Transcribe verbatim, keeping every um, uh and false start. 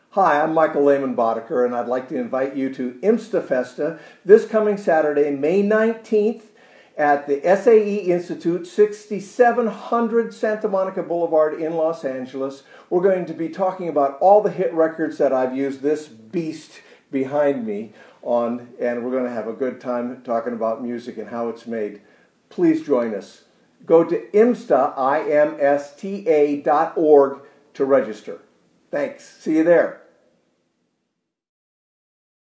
Hi, I'm Michael Lehmann Boddicker, and I'd like to invite you to IMSTA FESTA this coming Saturday, May nineteenth, at the S A E Institute, sixty-seven hundred Santa Monica Boulevard in Los Angeles. We're going to be talking about all the hit records that I've used this beast behind me on, and we're going to have a good time talking about music and how it's made. Please join us. Go to IMSTA, I M S T A dot org to register. Thanks. See you there.